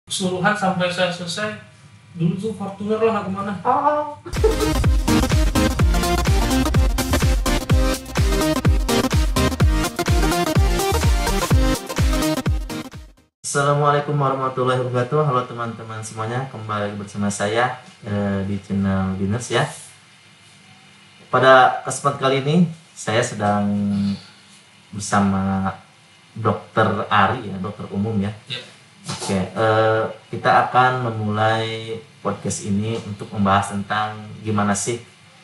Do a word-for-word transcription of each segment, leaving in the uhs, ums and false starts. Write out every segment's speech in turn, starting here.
keseluruhan sampai saya selesai. Dulu tuh Fortuner lah, nggak kemana. Oh. Assalamualaikum warahmatullahi wabarakatuh. Halo teman-teman semuanya, kembali bersama saya eh, di channel Diners ya. Pada kesempatan kali ini saya sedang bersama Dokter Ari ya, dokter umum ya. Ya. Oke, eh, kita akan memulai podcast ini untuk membahas tentang gimana sih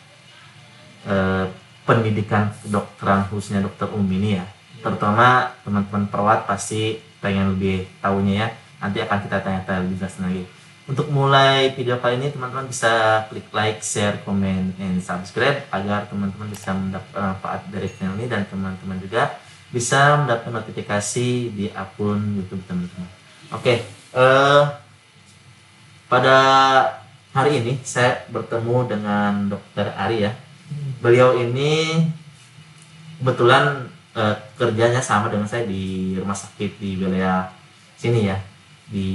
eh, pendidikan kedokteran khususnya dokter umum ini ya. Terutama teman-teman perawat pasti pengen lebih tahunya ya. Nanti akan kita tanya-tanya lebih jelas lagi. Untuk mulai video kali ini teman-teman bisa klik like, share, comment, and subscribe agar teman-teman bisa mendapat manfaat dari channel ini, dan teman-teman juga bisa mendapat notifikasi di akun YouTube teman-teman. Oke, eh, pada hari ini saya bertemu dengan Dokter Ari ya. Beliau ini kebetulan eh, kerjanya sama dengan saya di rumah sakit di wilayah sini ya, di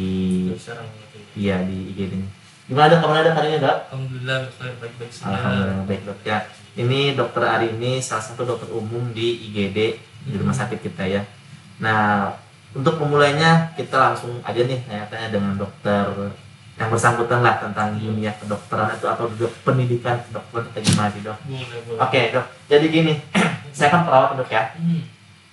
iya di I G D ini. Gimana dok, kabar dok hari ini dok? Alhamdulillah baik-baik saja. Alhamdulillah baik dok ya. Ini Dokter Ari ini salah satu dokter umum di I G D di rumah sakit kita ya. Nah, untuk memulainya kita langsung aja nih tanya-tanya dengan dokter yang bersangkutan lah tentang dunia kedokteran itu atau dok, pendidikan kedokteran kita gimana sih dok? Boleh, boleh. Oke dok, jadi gini, saya kan perawat dok ya. Hmm.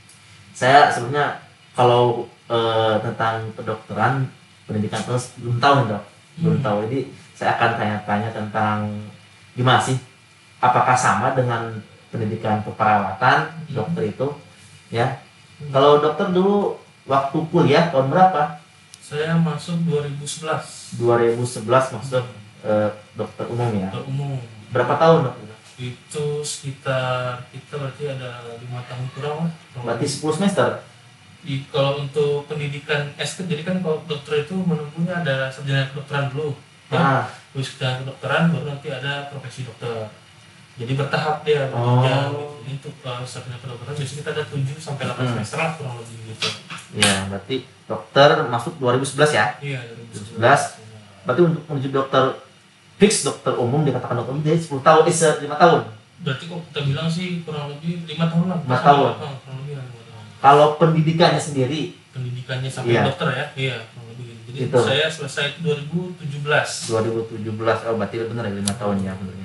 Saya sebenarnya kalau eh, tentang kedokteran pendidikan terus belum tahu nih dok, belum Hmm. tahu. Jadi saya akan tanya-tanya tentang gimana sih, apakah sama dengan pendidikan keperawatan dokter itu ya? Kalau dokter dulu waktu kuliah tahun berapa? Saya masuk dua ribu sebelas. dua ribu sebelas masuk eh, dokter umum ya. Dokter umum. Berapa tahun dok? Itu sekitar kita berarti ada lima tahun kurang lah. Berarti sepuluh semester. Di, kalau untuk pendidikan S jadi kan kalau dokter itu menempuhnya ada sarjana kedokteran dulu. Ya. Ah, Terus sarjana kedokteran baru nanti ada profesi dokter. Jadi bertahap dia Oh. berjenjang gitu. Ini untuk uh, sarjana kedokteran biasanya kita ada tujuh sampai delapan Hmm. semester lah kurang lebih gitu. ya berarti dokter masuk dua ribu sebelas ya. Iya, dua ribu sebelas. dua ribu sebelas. Berarti untuk menuju dokter fix dokter umum dikatakan dokter umum jadi sepuluh tahun, eh lima tahun. Berarti kok kita bilang sih kurang lebih lima tahun lah. Lima tahun. Ah, kurang lebih lah lima tahun. Kalau pendidikannya sendiri Pendidikannya sampai Iya. dokter ya. Iya, kurang lebih gitu. Jadi Itu. saya selesai itu dua ribu tujuh belas. dua ribu tujuh belas, oh berarti benar ya lima tahun ya benernya.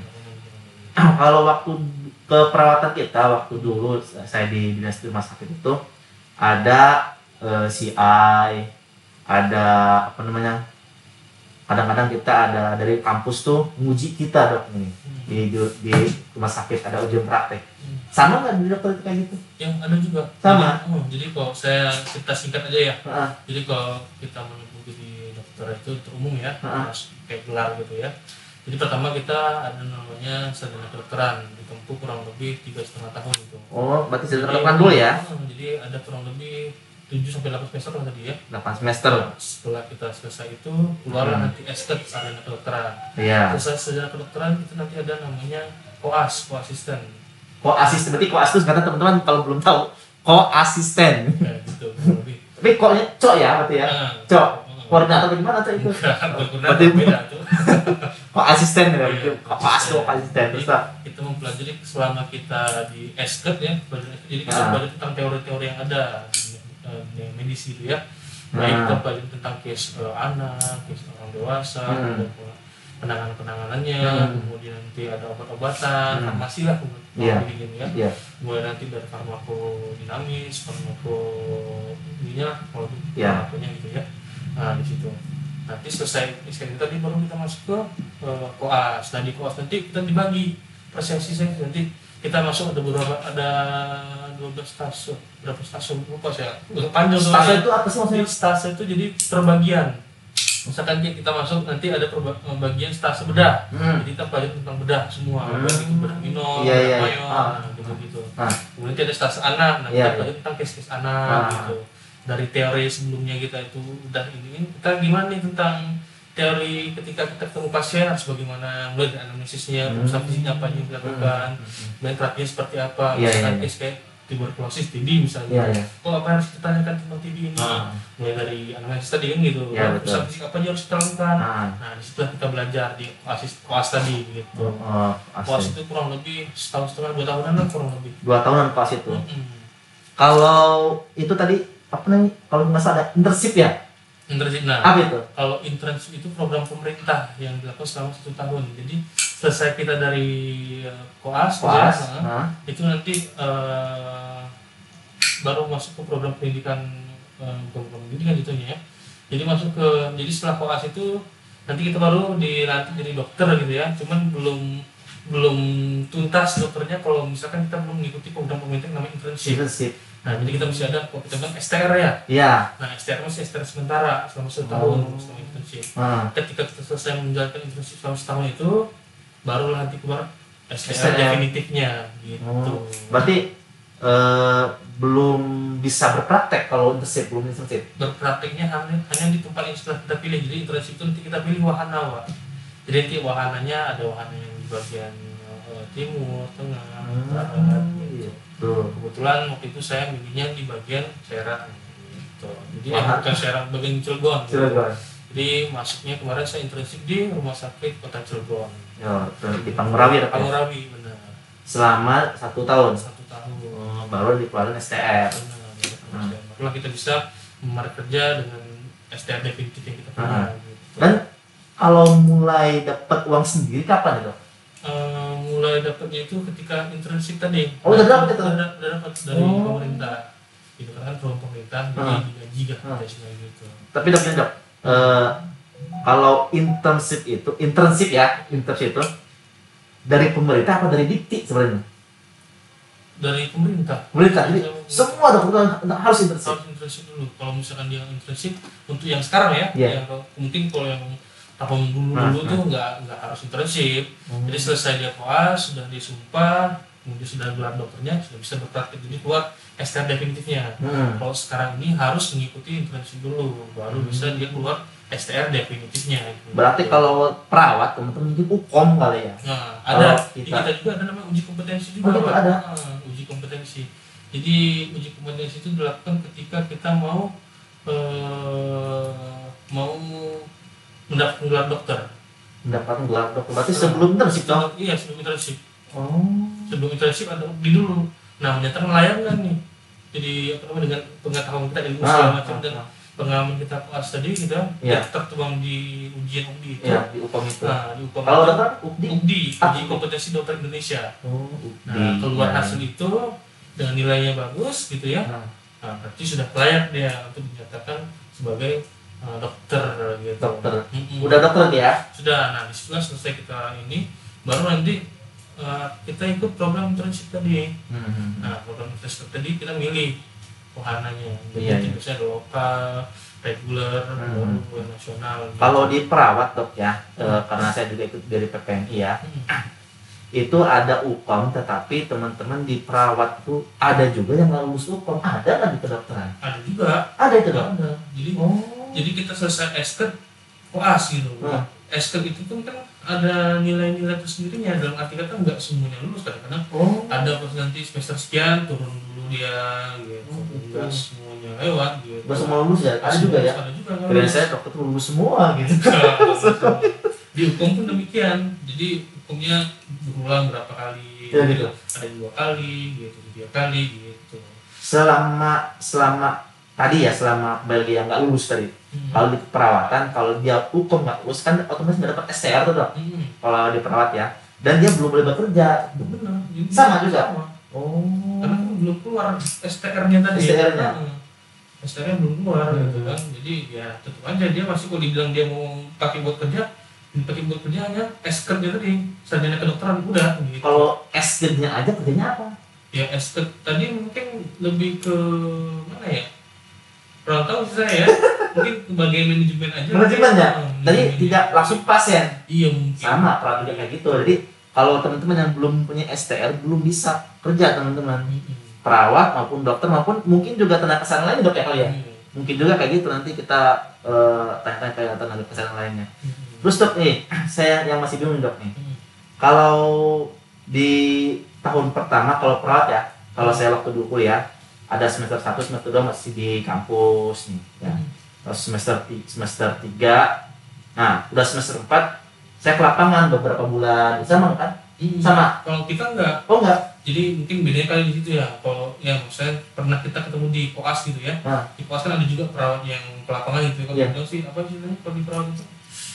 Kalau waktu keperawatan kita waktu dulu saya di dinas rumah sakit itu ada eh, C I, ada apa namanya, kadang-kadang kita ada dari kampus tuh nguji kita dok nih di, di, di rumah sakit ada ujian praktek. Sama nggak di dokter itu kayak gitu? Yang ada juga. Sama? Jadi, oh, jadi kalau saya kita singkat aja ya. Heeh. Jadi kalau kita menempuh jadi dokter itu dokter umum ya, Ah. harus kayak gelar gitu ya. Jadi pertama kita ada namanya sarjana kedokteran, ditempuh kurang lebih tiga setengah tahun itu. Oh berarti saya Jadi- terapkan dulu ya, ah, Jadi ada kurang lebih tujuh sampai delapan semester lah tadi ya. delapan semester. Nah, setelah kita selesai itu keluarlah Hmm. nanti S K sarjana kedokteran. Iya. Selesai sarjana kedokteran itu nanti ada namanya koas, koasisten. Ko asisten, berarti ko asisten kata teman-teman kalau belum tahu ko asisten. Kayak gitu kurang lebih. Tapi koknya cok ya berarti ya. Ah. Cok. Ah. Koordinator gimana cok itu? Enggak, berguna Berarti- beda tuh. Ko asisten ya, Iya. ko as ko asisten terus lah. Kita mempelajari selama kita di S K ya, belajar S K, jadi kita Ah. belajar tentang teori-teori yang ada di eh, di medis itu ya. Baik Ah. kita belajar tentang case eh, anak, case orang dewasa, Hmm. ada penanganan-penanganannya, Hmm. kemudian nanti ada obat-obatan, Hmm. farmasi lah Iya. begini ya. Iya. Mulai nanti dari farmakodinamis, farmako ininya, kalau Iya. farmakonya gitu ya. Nah di situ. Nanti selesai S K tadi baru kita masuk ke eh, koas. Nah di koas nanti kita dibagi per sesi sesi nanti kita masuk ada beberapa ada dua belas stasiun, berapa stasiun lupa saya. Udah panjang Stasiun soalnya. itu apa sih maksudnya? Jadi stasiun itu jadi perbagian. Misalkan kita masuk nanti ada perba- bagian stase bedah. Hmm. Jadi kita belajar tentang bedah semua, Hmm. baik itu bedah minum, Iya, iya, bedah iya. mayon, Ah. nah, gitu-gitu. Ah. Kemudian nanti ada stase anak, nah Iya, kita iya. belajar tentang case-case anak Ah. gitu. Dari teori sebelumnya kita itu udah ini, kita gimana nih tentang teori ketika kita ketemu pasien harus bagaimana, mulai dari anamnesisnya, Hmm. pemeriksaan fisiknya apa yang dilakukan, Hmm. kemudian terapinya seperti apa, Iya, misalkan iya, iya. case kayak tuberkulosis, T B misalnya. Iya, iya. Oh, apa yang harus ditanyakan tentang T B ini? Ah. Mulai dari analisis tadi kan gitu. Iya, Oh, betul. usaha fisik apa aja harus kita lakukan. Ah. Nah, di situ kita belajar di koas koas tadi gitu. Oh, Koas asli. itu kurang lebih setahun setengah dua tahunan lah kurang lebih. Dua tahunan pas itu. Mm-mm. Kalau itu tadi apa namanya? Kalau nggak salah ada internship ya? Internship. Nah, Apa itu? kalau internship itu program pemerintah yang dilakukan selama satu tahun. Jadi selesai kita dari uh, koas, Koas, ya, nah. itu nanti uh, baru masuk ke program pendidikan, uh, program pendidikan itunya ya. Jadi masuk ke, jadi setelah koas itu nanti kita baru dilantik jadi dokter gitu ya. Cuman belum belum tuntas dokternya kalau misalkan kita belum mengikuti program pemerintah yang namanya internship. Internship. Nah, jadi kita mesti ada, kalau kita bilang S T R ya. Iya. Nah, S T R masih S T R sementara selama setahun Oh. selama internship. Ah. Ketika kita selesai menjalankan internship selama setahun itu, barulah nanti keluar S T R S T R. definitifnya gitu. Oh. Berarti eh, belum bisa berpraktek kalau internship, belum internship. Berprakteknya hanya, hanya di tempat yang sudah kita pilih. Jadi internship itu nanti kita pilih wahana, Pak. Jadi nanti wahananya ada wahana yang di bagian eh, timur, tengah, barat gitu. Tuh. Kebetulan waktu itu saya milihnya di bagian Serang gitu. Jadi eh, Wahana. bukan Serang, bagian Cilegon. gitu. Cilegon. Jadi masuknya kemarin saya internship di rumah sakit Kota Cilegon. Ya, di Pangurawi ya. Pangurawi benar. Selama satu tahun. Satu tahun. Oh, baru dikeluarin S T R. Benar. Hmm. Barulah kita bisa melamar kerja dengan S T R definitif yang kita punya. Hmm. Gitu. Dan kalau mulai dapat uang sendiri kapan itu? Eh, mulai dapatnya itu ketika internship tadi. Oh, udah dapat itu? Udah, udah dapat dari Oh. pemerintah. Gitu kan program pemerintah, jadi Hmm. digaji kan Hmm. biasanya gitu. Tapi dok, dok, eh, kalau internship itu, internship ya, internship itu dari pemerintah apa dari dikti sebenarnya? Dari pemerintah. Pemerintah, jadi semua dokter harus internship. Harus internship dulu. Kalau misalkan dia internship untuk yang sekarang ya, Iya. yang kalau- mungkin kalau yang tahun dulu Nah, dulu nah. tuh nggak nggak harus internship. Hmm. Jadi selesai dia koas, sudah disumpah, kemudian sudah gelar dokternya, sudah bisa berpraktik, jadi keluar S T R definitifnya. Hmm. Kalau sekarang ini harus mengikuti internship dulu, baru Hmm. bisa dia keluar S T R definitifnya. gitu. Berarti kalau perawat teman-teman mungkin ukom kali ya? Nah, Kalau ada di kita- kita juga ada namanya uji kompetensi juga, Oh, gitu, Pak. ada? Nah, uji kompetensi. Jadi uji kompetensi itu dilakukan ketika kita mau eh, mau mendapatkan gelar dokter. Mendapatkan gelar dokter. Berarti sebelum internship dong? Sebelum- Iya, sebelum internship. Oh. Sebelum internship ada uji dulu. Nah, menyatakan layak nggak nih? Jadi apa namanya, dengan pengetahuan kita, ilmu segala Ah, macam ah, dan ah. pengalaman kita koas tadi kita Iya. ya, tertuang di ujian U D I itu. Ya, di ukom itu. Nah, di U P M Kalau itu, dokter, U D I? U D I, Ah, uji kompetensi dokter Indonesia. Oh, Nah, keluar ya. hasil itu dengan nilainya bagus gitu ya. Nah, Nah, berarti sudah layak dia untuk dinyatakan sebagai uh, dokter gitu. dokter. Mm-mm. Udah dokter dia? Sudah. Nah, disitulah selesai kita ini, baru nanti uh, kita ikut program internship tadi. Hmm. Nah, program internship tadi kita milih wahananya. Jadi Iya, nanti iya. biasanya ada lokal, reguler, Hmm. baru nasional. gitu. Kalau di perawat dok ya, eh, karena saya juga ikut dari P P M I ya, Hmm. itu ada ukom, tetapi teman-teman di perawat tuh ada juga yang nggak lulus ukom, ada nggak di kedokteran? Ada juga. Ada itu dok. Ada. Jadi Oh. jadi kita selesai S K koas gitu. Hmm. S K itu pun kan ada nilai-nilai tersendirinya, dalam arti kata nggak semuanya lulus, kadang-kadang Oh. ada pas nanti semester sekian turun dulu dia gitu, Oh, gitu. nggak semuanya lewat gitu. Nggak semua lulus ya? Ada juga ya? Ada juga kan. Kira saya dokter tuh lulus semua gitu. Di hukum pun demikian, jadi hukumnya berulang berapa kali, Ya, gitu. ada dua kali gitu, tiga kali gitu. Selama selama tadi ya, selama bagi yang nggak lulus tadi. Hmm. Kalau di perawatan, kalau dia ukom nggak lulus kan otomatis nggak dapat S T R tuh dok. Hmm. Kalau di perawat ya, dan dia belum boleh bekerja. Benar. Jadi Sama juga? sama. Oh. Karena kan belum keluar S T R-nya tadi. S T R-nya? Heeh. S T R-nya belum keluar Hmm. gitu kan. Jadi ya tetap aja dia masih, kalau dibilang dia mau pakai buat kerja, dipakai buat kerja hanya S K dia tadi, sarjana kedokteran udah gitu. Kalau S K-nya aja kerjanya apa? Ya S K tadi mungkin lebih ke mana ya? Kurang tahu sih saya ya. Mungkin ke bagian manajemen aja. Manajemen ya? Hmm, Tadi manajemen. tidak langsung pasien. Iya mungkin. Sama perawat juga kayak gitu. Jadi kalau teman-teman yang belum punya S T R belum bisa kerja teman-teman. Hmm. Perawat maupun dokter maupun mungkin juga tenaga kesehatan lainnya dok ya kali ya. Hmm. Mungkin juga kayak gitu, nanti kita eh, tanya-tanya ke tenaga kesehatan lainnya. Hmm. Terus dok nih, saya yang masih bingung dok nih. Hmm. Kalau di tahun pertama kalau perawat ya, Kalau saya waktu dulu kuliah ada semester satu, semester dua masih di kampus nih ya. Terus semester ti- semester tiga, nah udah semester empat saya ke lapangan beberapa bulan. Sama kan? Hmm. Sama. Kalau kita enggak. Oh enggak. Jadi mungkin bedanya kali di situ ya. Kalau yang saya pernah kita ketemu di koas gitu ya. Nah. Di koas kan ada juga perawat yang ke lapangan gitu. Kalau Iya. bilang sih apa sih namanya kalau di perawat itu?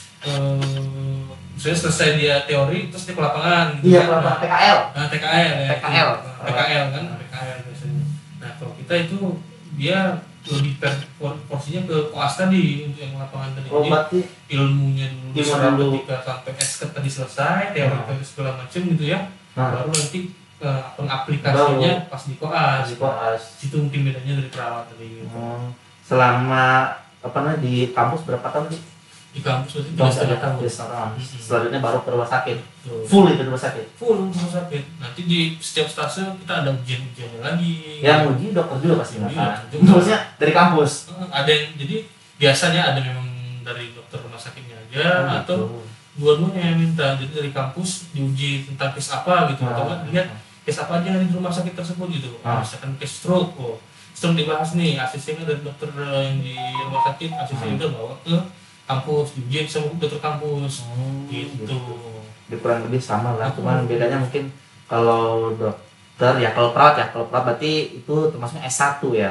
Eh, saya selesai dia teori terus dia ke lapangan. Gitu Iya, kan. lapangan Nah, P K L. Nah, P K L ya. P K L. P K L kan, P K L biasanya. Nah, kalau kita itu dia lebih per, por- porsinya ke koas tadi untuk yang lapangan tadi. Oh, Jadi berarti ilmunya dulu Ilmu diserap dulu. ketika sampai esket tadi selesai, teori Nah. teori segala macam gitu ya. nah, Baru nanti eh, pengaplikasinya pas di koas. di koas. Itu mungkin bedanya dari perawat tadi gitu. Hmm, selama apa namanya di kampus berapa tahun sih? Di kampus berarti tiga Kampus setengah ada tahun. tahun. tahun. Mhm. Selanjutnya baru ke rumah sakit. Tuh. Full itu rumah sakit. Full rumah sakit. Nanti di setiap stase kita ada ujian-ujiannya lagi. Yang uji dokter juga pasti Iya, kan. juga. Maksudnya dari kampus. Eh, Ada yang jadi biasanya ada memang dari dokter rumah sakitnya aja Oh, atau gitu. dua-duanya yang minta. Jadi dari kampus diuji tentang case apa gitu atau Ah. kan lihat case apa aja di rumah sakit tersebut gitu. Ah. Misalkan case stroke, oh stroke dibahas nih, asisinya dari dokter yang di rumah sakit, asisinya Ah. udah bawa ke kampus, diuji sama dokter kampus, Hmm, gitu. Di kurang lebih sama lah, cuman bedanya mungkin kalau dokter ya kalau perawat ya kalau perawat berarti itu termasuk S satu ya.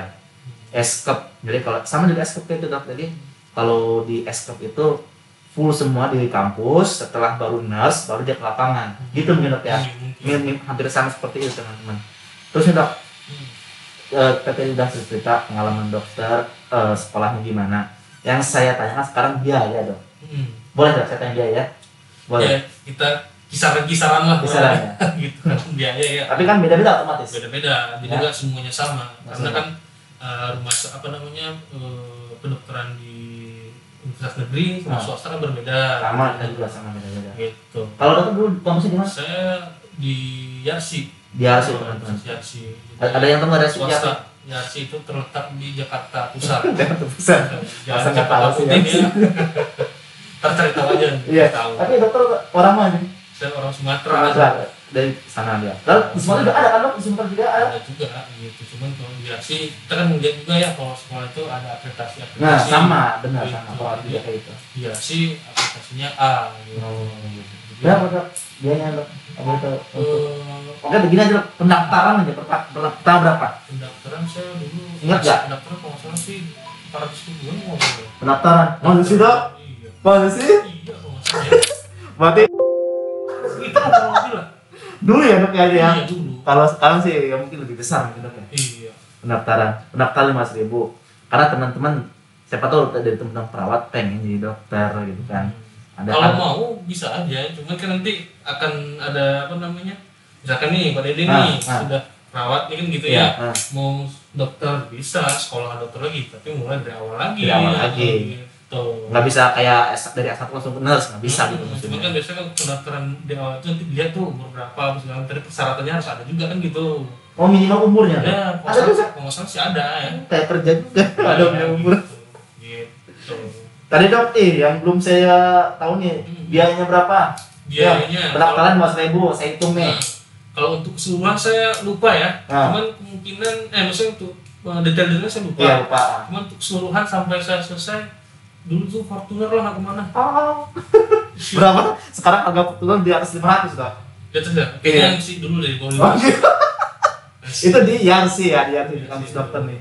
S-Cup. Jadi kalau sama juga S-Cup itu dok. Jadi kalau di S-Cup itu full semua di kampus, setelah baru nurse, baru dia ke lapangan. Gitu mungkin dok ya. Iya, mungkin. Mir- mir- hampir sama seperti itu teman-teman. Terus nih dok, Hmm. eh, tadi sudah cerita pengalaman dokter, eh, sekolahnya gimana. Yang saya tanyakan sekarang biaya dok. Hmm. Boleh dok saya tanya biaya? Boleh. Ya, kita kisaran-kisaran lah Kisarannya. gitu kan biaya ya. Tapi kan beda-beda otomatis. Beda-beda, jadi Ya. nggak semuanya sama. Nggak Karena sama. kan eh, rumah sa- apa namanya eh, kedokteran di universitas negeri sama Ah. swasta kan berbeda. Sama kita juga sama beda-beda. Gitu. Kalau dokter dulu kampusnya di mana? Saya di Yarsi. Di Yarsi teman-teman. Yarsi. A- Ada yang tahu nggak ada sih? swasta. Yarsi itu terletak di Jakarta Pusat. Jakarta Pusat. Jangan Masa nggak Jakarta tahu sih, Putih Yarsi? ya. Ntar cari tahu aja. Iya. Tahu. Tapi dokter orang mana? Saya orang Sumatera. Sumatera. Dari sana dia. Lalu di Sumatera juga ada kan dok? Di Sumatera juga ada. Ada juga gitu, cuman kalau di Yarsi kita kan melihat juga ya kalau sekolah itu ada aplikasi aplikasi. Nah sama, benar Gitu. sama. Kalau juga kayak itu. Di Yarsi aplikasinya A. Gitu. Oh. Gitu. Jadi, Berapa dok? Biayanya dok? Apa itu? eh, Oke begini aja dok. Pendaftaran aja. Pertama pertama berapa? pendaftaran saya dulu Ingat nggak? pendaftaran kalau nggak salah sih empat ratus ribuan kalau nggak salah. Pendaftaran. Masa sih dok? Iya. Masa sih? Iya kalau nggak salah ya. Berarti Segitu lah kurang lebih lah. dulu ya dok ya ya. Iya dulu. Kalau sekarang sih ya mungkin lebih besar mungkin dok ya. Iya. Pendaftaran pendaftaran lima ribu karena teman-teman siapa tahu dari teman-teman perawat pengen jadi dokter gitu kan ada Kalau kan- mau bisa aja, cuman kan nanti akan ada apa namanya? Misalkan nih Pak Dede Ah, nih ah. sudah perawat nih kan gitu Iya, ya. ah. Mau dokter bisa sekolah dokter lagi, tapi mulai dari awal lagi. Dari awal lagi. Gitu. nggak bisa kayak S- dari S satu langsung ke nurse nggak bisa gitu Hmm, maksudnya. Cuman kan biasanya kan pendaftaran di awal itu nanti dilihat tuh umur berapa, segala macam. Tadi persyaratannya harus ada juga kan gitu. Oh minimal umurnya Ya, Dok? kalau ada nggak bisa salah- kalau nggak salah sih ada ya. kayak kerja juga ada Ya, minimal umur Gitu. Gitu. tadi dok eh yang belum saya tahu nih Hmm. biayanya berapa Biayanya. ya, pendaftaran lima ribu saya hitung nih Nah, kalau untuk keseluruhan saya lupa ya. Nah. Cuman kemungkinan eh maksudnya untuk eh, detail-detailnya saya lupa. iya lupa Cuman untuk keseluruhan sampai saya selesai dulu tuh Fortuner lah nggak kemana. oh. berapa sekarang harga turun di atas lima ratus dok Ya terus ya. Iya. Kayaknya yang sih dulu dari bawah Oh, lima gitu. ratus. itu di Yarsi ya di Yarsi di kampus dokter nih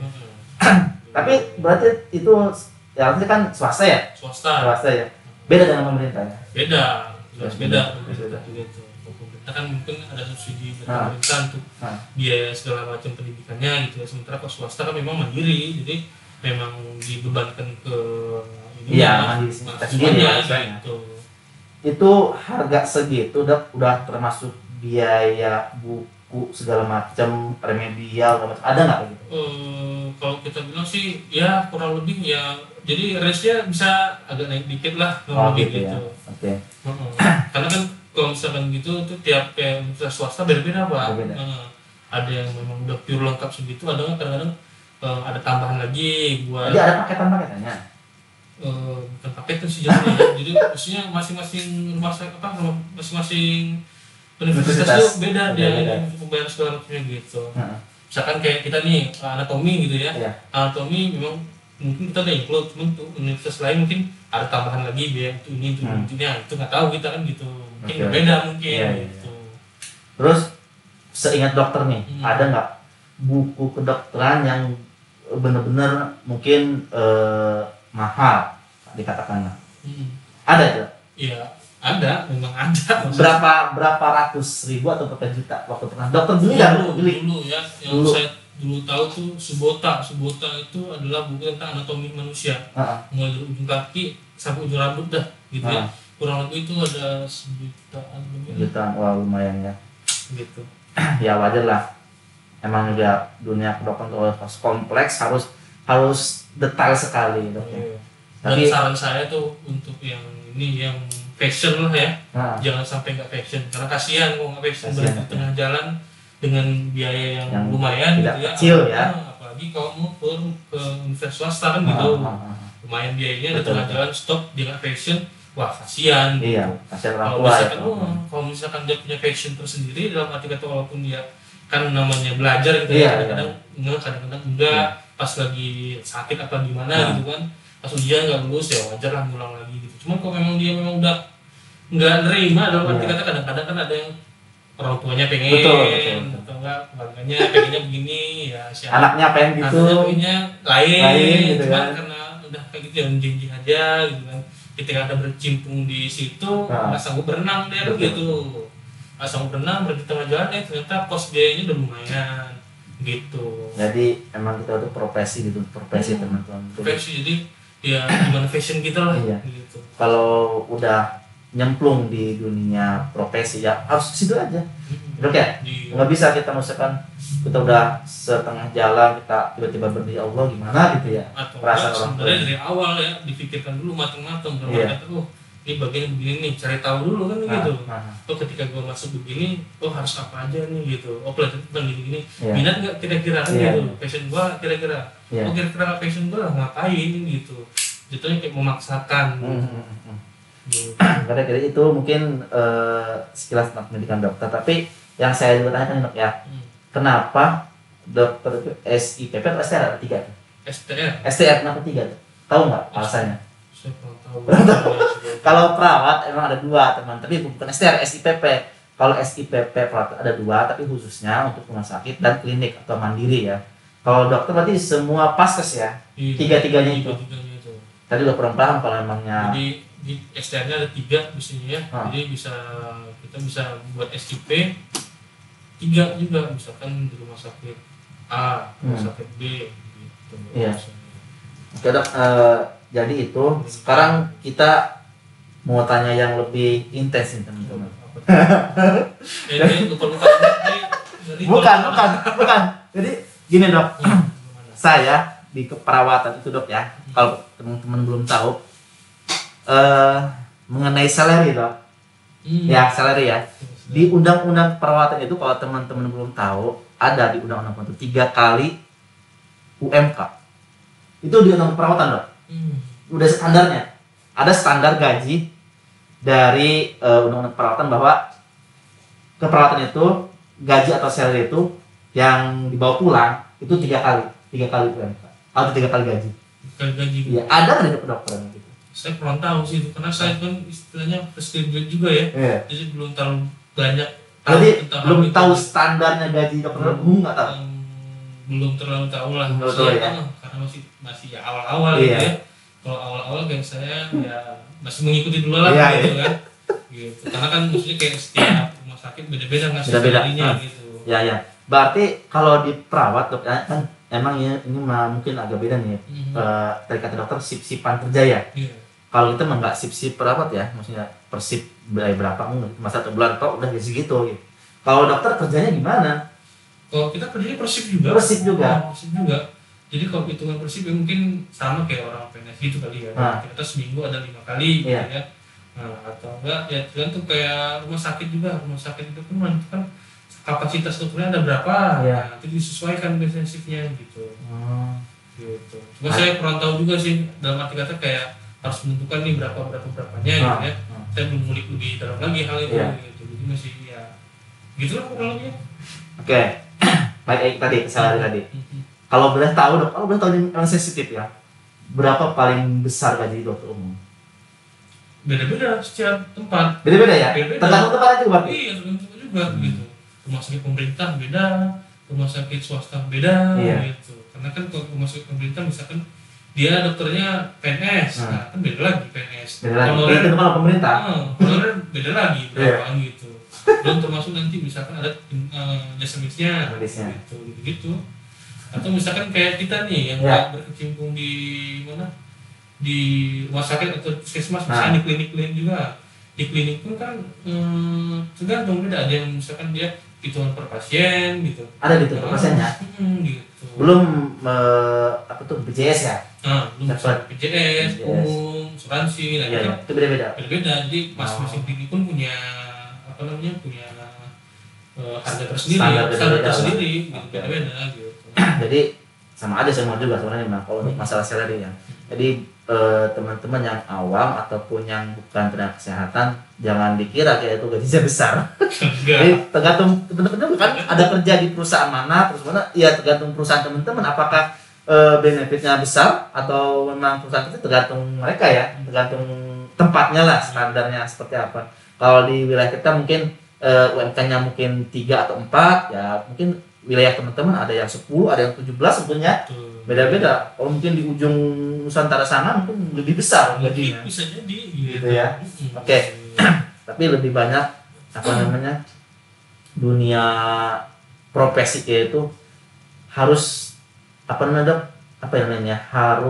tapi berarti itu ya artinya kan swasta ya swasta swasta ya beda dengan pemerintah ya beda, jelas beda. Beda. Juga itu. Pemerintah kan mungkin ada subsidi dari Nah. pemerintah untuk Nah. biaya segala macam pendidikannya gitu ya. Sementara kalau swasta kan memang mandiri, jadi memang dibebankan ke ini Iya, mandiri kita sendiri ya, istilahnya. gitu. itu harga segitu udah udah termasuk biaya buku segala macam remedial segala macam ada nggak kayak gitu Eh, kalau kita bilang sih ya kurang lebih ya jadi range-nya bisa agak naik dikit lah oh kurang lebih gitu ya gitu. oke Heeh. Karena kan kalau misalkan gitu tuh tiap kayak universitas swasta beda-beda pak. Berbeda. Heeh. Ada yang memang udah pure lengkap segitu, ada nggak kadang-kadang eh, ada tambahan lagi buat jadi ada paketan paketannya eh, bukan paket sih jadinya ya. Jadi maksudnya masing-masing rumah sakit apa masing-masing universitas Universitas. tuh beda dia Beda-beda. ini untuk membayar segala macamnya gitu. Heeh. misalkan kayak kita nih anatomi gitu ya, Iya. anatomi memang mungkin kita udah include, cuman untuk universitas lain mungkin ada tambahan lagi biaya itu ini itu Hmm. itu ya, itu nggak tahu kita kan gitu, mungkin Oke. berbeda mungkin Iya, iya, gitu. Terus seingat dokter nih, Hmm. ada nggak buku kedokteran yang benar-benar mungkin eh, mahal dikatakanlah? Hmm. Ada tidak? Iya ada, memang ada. Berapa berapa ratus ribu atau berapa juta waktu pernah dokter beli ya dulu, beli? dulu ya, yang Dulu. saya dulu tahu tuh Subota. Subota itu adalah buku tentang anatomi manusia, Heeh. mulai dari ujung kaki sampai ujung rambut dah gitu ya. Ah. Kurang lebih itu ada sejutaan lebih Jutaan, wah lumayan ya. gitu. Ya wajar lah. Emang juga dunia kedokteran tuh harus kompleks, harus harus detail sekali dok. Iya. Dan Tapi saran saya tuh untuk yang ini yang fashion lah ya, nah, jangan sampai nggak fashion karena kasihan kalau nggak fashion Kasihan, berhenti ya. tengah jalan dengan biaya yang, Yang lumayan tidak gitu ya. kecil ya. Nah, apalagi kalau mau ke, ke universitas swasta kan ah, gitu, ah, ah. lumayan biayanya di Betul, tengah betul. jalan stop dia nggak fashion, wah kasihan. Iya, gitu. kasihan orang Kalau tua ya. misalkan, oh, kalau misalkan dia punya fashion tersendiri dalam arti kata walaupun dia kan namanya belajar gitu Iya, ya, kadang-kadang enggak, kadang-kadang enggak, pas lagi sakit apa gimana Nah. gitu kan, pas ujian nggak lulus ya wajar lah ngulang lagi gitu. Cuma kalau memang dia memang udah nggak nerima dalam arti Iya. kata kadang-kadang kan ada yang orang tuanya pengen, Betul, betul, betul. atau enggak keluarganya pengennya begini ya si anak- Anaknya pengen gitu. anaknya pengennya lain, Lain gitu cuman kan. karena udah kayak gitu ya menjinjing aja gitu kan. Ketika ada bercimpung di situ Nah. nggak sanggup berenang dia Betul. gitu, nggak sanggup berenang berarti tengah jalan ya ternyata kos biayanya udah lumayan gitu. Jadi emang kita tuh profesi gitu, profesi Hmm. teman-teman. Jadi, Fashion jadi ya gimana fashion kita lah Iya. gitu. kalau udah nyemplung di dunia profesi ya harus ke situ aja. Hmm. Dok ya, Di- nggak bisa kita misalkan kita udah setengah jalan kita tiba-tiba berdiri Allah gimana gitu ya. atau Perasaan enggak orang tua. sebenarnya dari awal ya dipikirkan dulu matang-matang dalam Iya. kata oh ini bagian begini nih cari tahu dulu kan Nah, gitu. nah, Oh ketika gue masuk begini oh harus apa aja nih gitu, oh pelajaran tentang gini-gini Iya. minat nggak kira-kira kan Iya. gitu, passion gue kira-kira Iya. oh kira-kira nggak passion gue ngapain gitu, jatuhnya kayak memaksakan Hmm, hmm, hmm, hmm. gitu. Karena kira itu mungkin eh, sekilas tentang pendidikan dokter. Tapi yang saya juga tanyakan dok ya, Hmm. kenapa dokter itu S I P P atau S T R ada tiga? tuh? S T R S T R kenapa tiga tuh? Tahu nggak alasannya? saya kurang tahu. Kalau perawat emang ada dua teman, tapi bukan S T R, S I P P. Kalau S I P P perawat ada dua, tapi khususnya untuk rumah sakit dan klinik atau mandiri ya. Kalau dokter berarti semua paskes ya, Iya, tiga-tiganya itu. tiga-tiganya itu. Tadi udah kurang paham kalau emangnya. Jadi di S T R-nya ada tiga biasanya ya. Ah. Jadi bisa kita bisa buat S I P tiga juga, misalkan di rumah sakit A, rumah Hmm. sakit B gitu. Iya. Misalnya. Oke dok, eh, jadi itu sekarang kita mau tanya yang lebih intens nih teman-teman. Apa tuh? Ini lupa-lupa ini dari Bukan, bukan, bukan. Jadi gini dok, Hmm, gimana? saya di keperawatan itu dok ya. Kalau teman-teman belum tahu, eh mengenai salary dok, Hmm. ya salary ya. Di undang-undang perawatan itu kalau teman-teman belum tahu, ada di undang-undang itu tiga kali U M K. Itu di undang perawatan dok. Hmm. Udah standarnya. Ada standar gaji dari eh, undang-undang perawatan bahwa keperawatan itu gaji atau salary itu yang dibawa pulang itu tiga kali, tiga kali U M K atau tiga kali gaji. Bukan gaji. Iya, ada kan di kedokteran gitu. Saya kurang tahu sih itu karena saya kan istilahnya fresh graduate juga ya. Iya. Jadi belum terlalu banyak Jadi tentang belum hal itu. tahu standarnya gaji dokter umum nggak tahu. Hmm, belum terlalu tahu lah Belum maksudnya tahu ya. kan, karena masih masih ya awal-awal Iya. gitu ya. Kalau awal-awal kayak saya ya masih mengikuti dulu lah Iya, gitu iya. kan. Gitu. Karena kan maksudnya kayak setiap rumah sakit beda-beda ngasih Beda-beda. salary-nya Hmm. gitu. Ya ya. Berarti kalau di perawat dok ya, kan emang ya ini mah mungkin agak beda nih. Hmm. Eh, dari kata dokter sip-sipan kerja ya. Iya. Kalau kita mah nggak sip-sip perawat ya, maksudnya per sip berapa berapa mungkin masa satu bulan kok udah segitu gitu. Kalau dokter kerjanya gimana? Kalau kita kerjanya persip juga. Per shift juga. Oh, persip juga. Jadi kalau hitungan persip ya mungkin sama kayak orang P N S gitu kali ya. Nah. Kita seminggu ada lima kali gitu Iya. ya. Nah, atau enggak ya tergantung kayak rumah sakit juga. Rumah sakit itu kan menentukan kapasitas dokternya ada berapa. Iya. Nah, itu disesuaikan biasanya shiftnya gitu. Hmm. Gitu. Cuma Nah. saya kurang tahu juga sih dalam arti kata kayak harus menentukan nih berapa berapa berapanya Nah. gitu ya. Nah. Saya belum ngulik lebih dalam lagi hal itu Iya. gitu. Jadi masih ya gitulah kurang lebih. Oke. baik tadi kesalahan tadi. Mhm. Kalau boleh tahu dok, kalau boleh tahu ini yang sensitif ya, berapa paling besar gaji dokter umum? Beda-beda setiap tempat. Beda-beda ya? Beda-beda. Tergantung tempat aja berarti? Iya, tergantung tempat juga gitu. Rumah sakit pemerintah beda, rumah sakit swasta beda Iya. gitu. Karena kan kalau rumah sakit pemerintah misalkan dia dokternya P N S, Hmm. nah kan beda lagi P N S. Beda lagi. Honorer- Itu tempat pemerintah. Ah, honorer beda lagi Iya. berapa gitu. Belum termasuk nanti misalkan ada uh, jasa medisnya, Medisnya. gitu, gitu. Atau misalkan kayak kita nih yang Ya. nggak berkecimpung di mana, di rumah sakit atau puskesmas, Nah. misalnya di klinik-klinik juga. Di klinik pun kan hmm, tergantung beda. Ada yang misalkan dia hitungan per pasien gitu. Ada gitu per Nah, pasiennya? hmm, gitu. Belum eh, apa tuh B J S ya? Nah, belum Dapat. B J S, B J S. umum, asuransi, nah Iya, itu iya. Itu beda-beda. berbeda. Jadi masing-masing Oh. klinik pun punya apa namanya punya eh, harga tersendiri, Standar standar beda-beda tersendiri, lah. gitu, Oke. beda-beda gitu. Jadi sama ada semua juga sebenarnya Bang, kalau untuk masalah salary ya. Jadi eh, teman-teman yang awam ataupun yang bukan tenaga kesehatan jangan dikira kayak itu gajinya besar. Enggak. Jadi tergantung teman-teman kan ada kerja di perusahaan mana, terus mana ya tergantung perusahaan teman-teman apakah eh, benefitnya besar atau memang perusahaan itu tergantung mereka ya, tergantung tempatnya lah standarnya seperti apa. Kalau di wilayah kita mungkin eh, U M K-nya mungkin tiga atau empat ya mungkin wilayah teman-teman ada yang sepuluh, ada yang tujuh belas sebetulnya Tuh. beda-beda. Kalau mungkin di ujung Nusantara sana mungkin lebih besar Mungkin gajinya. bisa jadi Gitu ya. Mm-mm. Oke. Tapi lebih banyak apa namanya dunia profesi itu harus apa namanya dok? Apa namanya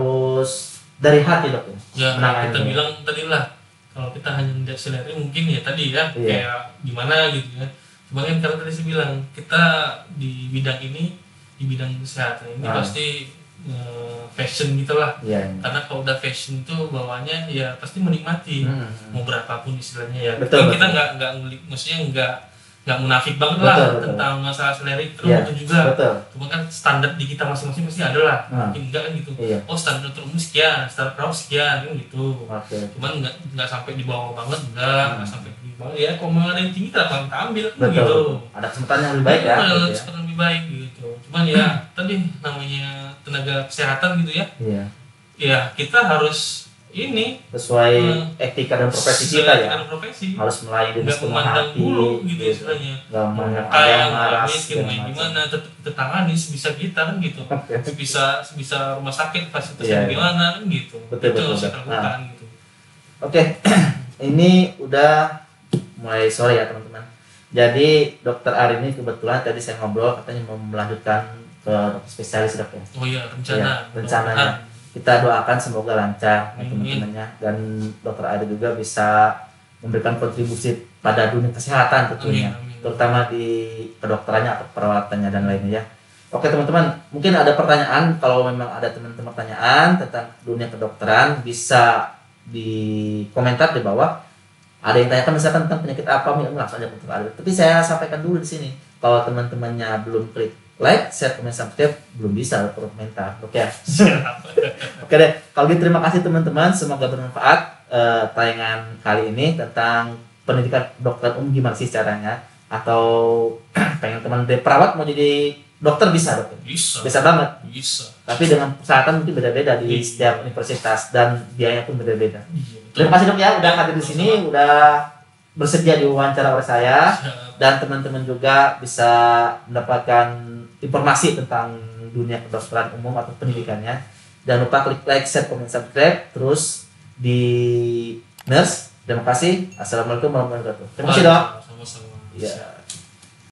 harus dari hati dok ya. Ya Menangani. kita bilang tadi lah kalau kita hanya melihat salary mungkin ya tadi ya Iya. kayak gimana gitu ya. Cuma kan kalau tadi saya bilang kita di bidang ini di bidang kesehatan ini Ah. pasti eh, fashion gitu lah. Iya. Karena kalau udah fashion itu bawahnya ya pasti menikmati Hmm. mau berapapun istilahnya ya. Betul, Kan kita betul. nggak nggak ngelik- maksudnya nggak nggak munafik banget Betul, lah betul. tentang masalah salary itu Iya, betul juga. Betul. Cuma kan standar di kita masing-masing pasti ada lah. Ah. Mungkin enggak kan gitu. Iya. Oh standar umum sekian, standar perawat sekian kan gitu. Oke. Cuman nggak nggak sampai di bawah banget enggak, Hmm. nggak sampai di bawah ya. Kalau mau ada yang tinggi kita akan kita ambil kan Betul. gitu. Ada kesempatan yang lebih baik ya. Nah, Gitu ya. kesempatan lebih baik gitu. Cuman ya tadi namanya tenaga kesehatan gitu ya. Iya. Ya kita harus ini Sesuai Hmm. etika dan profesi sesuai kita ya. dengan profesi. Harus melayani dengan Nggak sepenuh memandang hati. bulu gitu gitu. istilahnya. Nggak memandang ada Kaya yang nggak malas. miskin segala main macam. gimana tetap kita tangani sebisa kita kan gitu. Oke. Sebisa sebisa rumah sakit fasilitasnya Iya, iya. bagaimana kan gitu. Betul, Itu betul, harus betul. kita lakukan gitu. Oke, ini udah mulai sore ya teman-teman. Jadi dokter Ari ini kebetulan tadi saya ngobrol katanya mau melanjutkan ke dokter spesialis dok ya. Oh iya rencana. Iya, rencananya. Kita doakan semoga lancar ya, Amin. teman-temannya dan dokter Ari juga bisa memberikan kontribusi pada dunia kesehatan tentunya, Amin, amin. terutama di kedokterannya atau perawatannya dan lainnya ya. Oke teman-teman, mungkin ada pertanyaan, kalau memang ada teman-teman pertanyaan tentang dunia kedokteran bisa di komentar di bawah. Ada yang tanyakan misalkan tentang penyakit apa, langsung aja dokter Ari. Tapi saya sampaikan dulu di sini, kalau teman-temannya belum klik like, share, komen, subscribe, belum bisa berkomentar. Oke ya. Siap. Oke deh, kalau gitu terima kasih teman-teman, semoga bermanfaat eh, tayangan kali ini tentang pendidikan dokter umum gimana sih caranya, atau pengen teman dari perawat mau jadi dokter bisa dokter, Bisa. bisa banget. Bisa. Tapi dengan persyaratan mungkin beda-beda di Iya. setiap universitas dan biayanya pun beda-beda. Iya, betul. Terima kasih dok ya, udah hadir di sini, udah bersedia diwawancara oleh saya, Siap. dan teman-teman juga bisa mendapatkan informasi tentang dunia kedokteran umum atau pendidikannya. Jangan lupa klik like, share, komen, subscribe, terus di nurse. Terima kasih. Assalamualaikum warahmatullahi wabarakatuh. Terima kasih dok. Sama-sama. Iya. Siap.